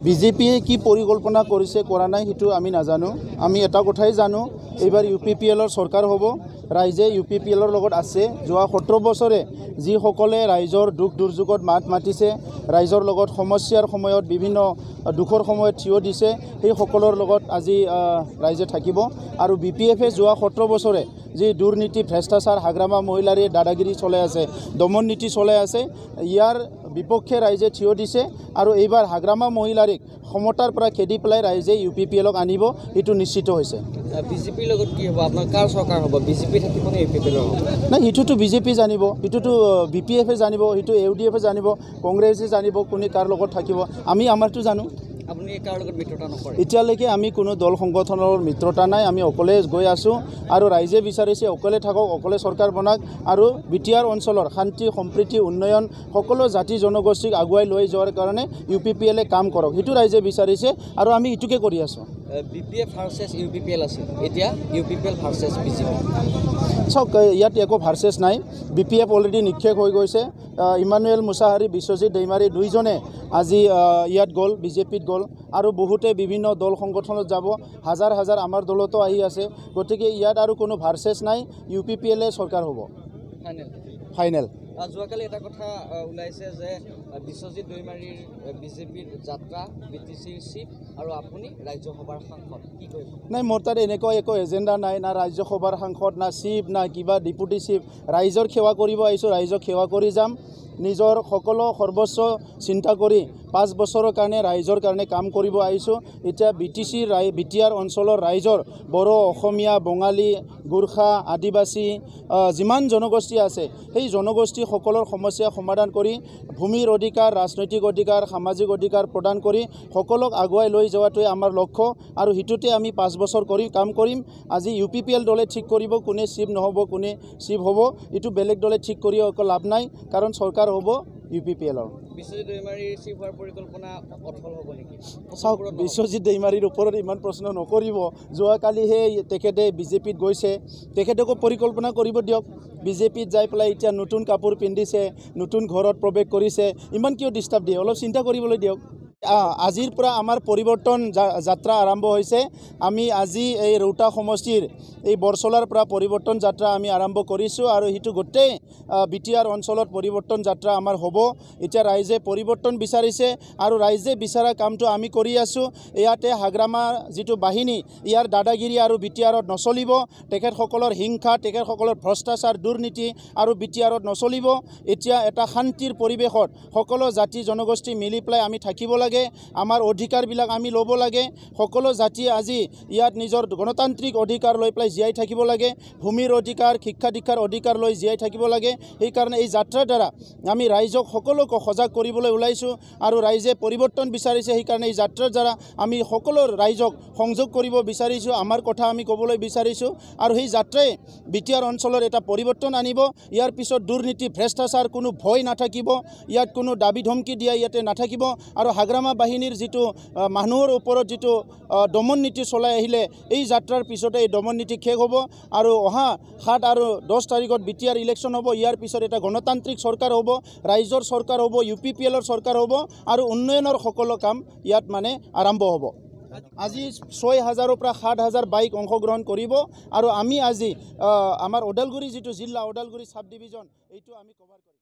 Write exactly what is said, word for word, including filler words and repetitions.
বিজেপিয়ে কি পৰিকল্পনা কৰিছে কৰা নাই সেইটো আমি নাজানো। আমি এটা কথাই জানো, এইবাৰ ইউ পি পি এলৰ চৰকাৰ হ'ব। ৰাইজে ইউ পি পি এলৰ লগত আছে। যোৱা সোতৰ বছৰে যিসকলে ৰাইজৰ দুখ দুৰ্যোগত মাত মাতিছে, ৰাইজৰ লগত সমস্যাৰ সময়ত বিভিন্ন দুখৰ সময়ত থিয় দিছে, সেই সকলৰ লগত আজি ৰাইজে থাকিব। আৰু বি পি এফে যোৱা সোতৰ বছৰে যি দুৰ্নীতি, ভ্ৰষ্টাচাৰ, হাগ্ৰামা মহিলাৰী দাদাগিৰি চলাই আছে, দমন নীতি চলাই আছে, ইয়াৰ বিপক্ষে ৰাইজে থিয় দিছে। আৰু এইবাৰ হাগ্ৰামা মহিলাৰীক ক্ষমতাৰ পৰা খেদি পেলাই ৰাইজে ইউ পি পি এলক আনিব, এইটো নিশ্চিত হৈছে। বিজেপিৰ লগত কি হ'ব? আপোনাৰ কাৰ চৰকাৰ হ'ব? বিজেপি থাকিব নে ইউ পি পি এলৰ হ'ব? নাই, সেইটোতো বিজেপি জানিব, সেইটোতো বি পি এফে জানিব, সেইটো ইউ ডি এফে জানিব, কংগ্ৰেছে জানিব কোনে কাৰ লগত থাকিব। আমি আমাৰটো জানো। আপুনি কাৰ লগত মিত্ৰতা নকৰে? এতিয়ালৈকে আমি কোনো দল সংগঠনৰ মিত্ৰতা নাই। আমি অকলে গৈ আছোঁ আৰু ৰাইজে বিচাৰিছে অকলে থাকক, অকলে চৰকাৰ বনাওক আৰু বি টি আৰ অঞ্চলৰ শান্তি, সম্প্ৰীতি, উন্নয়ন সকলো জাতি জনগোষ্ঠীক আগুৱাই লৈ যোৱাৰ কাৰণে ইউ পি পি এলে কাম কৰক, সেইটো ৰাইজে বিচাৰিছে আৰু আমি এইটোকে কৰি আছোঁ। B P F versus U P P L আছিল, এতিয়া U P P L versus B J P. চাওক, ইয়াত একো ভাৰ্চেছ নাই। বি পি এফ অলৰেডি নিক্ষেপ হৈ গৈছে। ইমানুৱেল মুছাহাৰী, বিশ্বজিৎ দৈমাৰী দুইজনে আজি ইয়াত গ'ল, বিজেপিত গ'ল আৰু বহুতে বিভিন্ন দল সংগঠনত যাব। হাজাৰ হাজাৰ আমাৰ দলতো আহি আছে। গতিকে ইয়াত আৰু কোনো ভাৰ্চেছ নাই। ইউ পি পি এলে চৰকাৰ হ'ব ফাইনেল ফাইনেল। যোৱাকালি এটা কথা ওলাইছে যে বিশ্বজিৎ দৈমাৰীৰ বিজেপিৰ যাত্ৰা, বি টি চিৰ চিফ আৰু আপুনি ৰাজ্যসভাৰ সাংসদ, কি কৰিব? নাই, মোৰ তাত এনেকুৱা একো এজেণ্ডা নাই, না ৰাজ্যসভাৰ সাংসদ, না চিফ, না কিবা ডিপুটি চিফ। ৰাইজৰ সেৱা কৰিব আহিছোঁ, ৰাইজক সেৱা কৰি যাম। নিজৰ সকলো সৰ্বস্ব চিন্তা কৰি পাঁচ বছৰৰ কাৰণে ৰাইজৰ কাৰণে কাম কৰিব আহিছোঁ। এতিয়া বি টি চিৰ ৰাই বি টি আৰ অঞ্চলৰ ৰাইজৰ বড়ো, অসমীয়া, বঙালী, গোৰ্খা, আদিবাসী যিমান জনগোষ্ঠী আছে, সেই জনগোষ্ঠী সকলৰ সমস্যা সমাধান কৰি ভূমিৰ অধিকাৰ, ৰাজনৈতিক অধিকাৰ, সামাজিক অধিকাৰ প্ৰদান কৰি সকলক আগুৱাই লৈ যোৱাটোৱে আমাৰ লক্ষ্য আৰু সেইটোতে আমি পাঁচ বছৰ কৰি কাম কৰিম। আজি ইউ পি পি এল দলে ঠিক কৰিব কোনে চিফ নহ'ব, কোনে চিফ হ'ব। এইটো বেলেগ দলে ঠিক কৰি একো লাভ নাই, কাৰণ চৰকাৰ হ'ব ইউ পি পি এলৰ। বিশ্বজিৎ দৈমাৰীৰ চিফ হোৱাৰ পৰিকল্পনা অথল হ'ব নেকি? চাওক, বিশ্বজিৎ দৈমাৰীৰ ওপৰত ইমান প্ৰশ্ন নকৰিব। যোৱাকালিহে তেখেতে বিজেপিত গৈছে, তেখেতকো পৰিকল্পনা কৰিব দিয়ক। বিজেপিত যাই পেলাই এতিয়া নতুন কাপোৰ পিন্ধিছে, নতুন ঘৰত প্ৰৱেশ কৰিছে, ইমান কিয় ডিষ্টাৰ্ব দিয়ে? অলপ চিন্তা কৰিবলৈ দিয়ক। আজিৰ পৰা আমাৰ পৰিৱৰ্তন যাত্ৰা আৰম্ভ হৈছে। আমি আজি এই ৰৌতা সমষ্টিৰ এই বৰচলাৰ পৰা পৰিৱৰ্তন যাত্ৰা আমি আৰম্ভ কৰিছোঁ আৰু সেইটো গোটেই বি টি আৰ অঞ্চলত পৰিৱৰ্তন যাত্ৰা আমাৰ হ'ব। এতিয়া ৰাইজে পৰিৱৰ্তন বিচাৰিছে আৰু ৰাইজে বিচৰা কামটো আমি কৰি আছোঁ। ইয়াতে হাগ্ৰামা যিটো বাহিনী, ইয়াৰ দাদাগিৰি আৰু বি টি আৰত নচলিব। তেখেতসকলৰ হিংসা, তেখেতসকলৰ ভ্ৰষ্টাচাৰ, দুৰ্নীতি আৰু বি টি আৰত নচলিব। এতিয়া এটা শান্তিৰ পৰিৱেশত সকলো জাতি জনগোষ্ঠী মিলি পেলাই আমি থাকিব লাগে। আমাৰ অধিকাৰবিলাক আমি ল'ব লাগে। সকলো জাতিয়ে আজি ইয়াত নিজৰ গণতান্ত্ৰিক অধিকাৰ লৈ পেলাই জীয়াই থাকিব লাগে। ভূমিৰ অধিকাৰ, শিক্ষা দীক্ষাৰ অধিকাৰ লৈ জীয়াই থাকিব লাগে। সেইকাৰণে এই যাত্ৰাৰ দ্বাৰা আমি ৰাইজক সকলোকে সজাগ কৰিবলৈ ওলাইছোঁ আৰু ৰাইজে পৰিৱৰ্তন বিচাৰিছে। সেইকাৰণে এই যাত্ৰাৰ দ্বাৰা আমি সকলো ৰাইজক সংযোগ কৰিব বিচাৰিছোঁ, আমাৰ কথা আমি ক'বলৈ বিচাৰিছোঁ আৰু সেই যাত্ৰাই বি টি আৰ অঞ্চলৰ এটা পৰিৱৰ্তন আনিব। ইয়াৰ পিছত দুৰ্নীতি, ভ্ৰষ্টাচাৰ কোনো ভয় নাথাকিব। ইয়াত কোনো দাবী ধমকি দিয়া ইয়াতে নাথাকিব আৰু হাগ্ৰামা বাহিনীৰ যিটো মানুহৰ ওপৰত যিটো দমন নীতি চলাই আহিলে, এই যাত্ৰাৰ পিছতে এই দমন নীতি শেষ হ'ব আৰু অহা সাত আৰু দহ তাৰিখত বি টি আৰ ইলেকশ্যন হ'ব। ইয়াৰ পিছত এটা গণতান্ত্ৰিক চৰকাৰ হ'ব, ৰাইজৰ চৰকাৰ হ'ব, ইউ পি পি এলৰ চৰকাৰ হ'ব আৰু উন্নয়নৰ সকলো কাম ইয়াত মানে আৰম্ভ হ'ব। আজি ছয় হাজাৰৰ পৰা সাত হাজাৰ বাইক অংশগ্ৰহণ কৰিব আৰু আমি আজি আমাৰ ওদালগুৰি যিটো জিলা, ওদালগুৰি চাব ডিভিজন, এইটো আমি কভাৰ কৰিম।